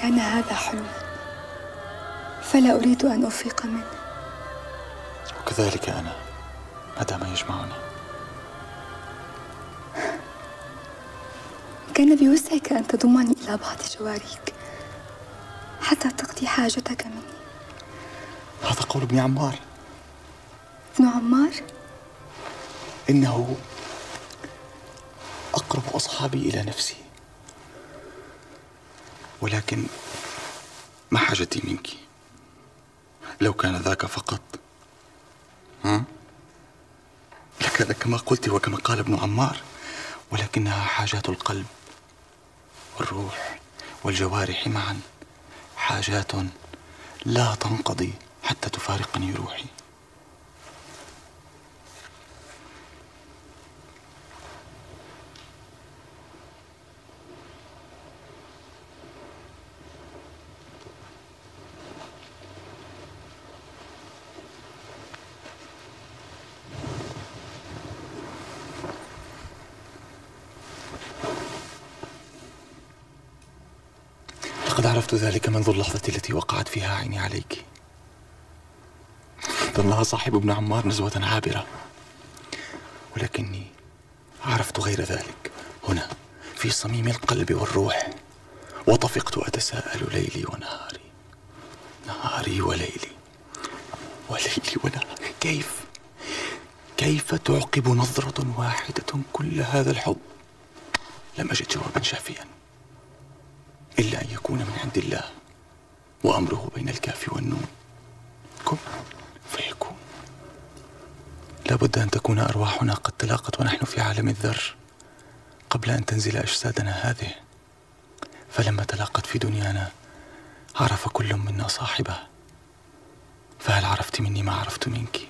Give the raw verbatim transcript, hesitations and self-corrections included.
كان هذا حلما، فلا أريد أن أفيق منه. وكذلك أنا هذا ما يجمعنا. كان بوسعك أن تضمني إلى بعض جواريك حتى تقضي حاجتك مني. هذا قول ابن عمار. ابن عمار؟ إنه أقرب أصحابي إلى نفسي، ولكن ما حاجتي منك. لو كان ذاك فقط ها لكان كما قلت وكما قال ابن عمار، ولكنها حاجات القلب والروح والجوارح معا، حاجات لا تنقضي حتى تفارقني روحي. لقد عرفت ذلك منذ اللحظة التي وقعت فيها عيني عليك. ظنها صاحب ابن عمار نزوة عابرة، ولكني عرفت غير ذلك هنا في صميم القلب والروح، وطفقت أتساءل ليلي ونهاري، نهاري وليلي، وليلي ونهاري. كيف كيف تعقب نظرة واحدة كل هذا الحب؟ لم أجد جوابا شافيا إلا أن يكون من عند الله، وأمره بين الكاف والنون، كن فيكون. لابد أن تكون أرواحنا قد تلاقت ونحن في عالم الذر قبل أن تنزل أجسادنا هذه، فلما تلاقت في دنيانا عرف كل منا صاحبه. فهل عرفت مني ما عرفت منك؟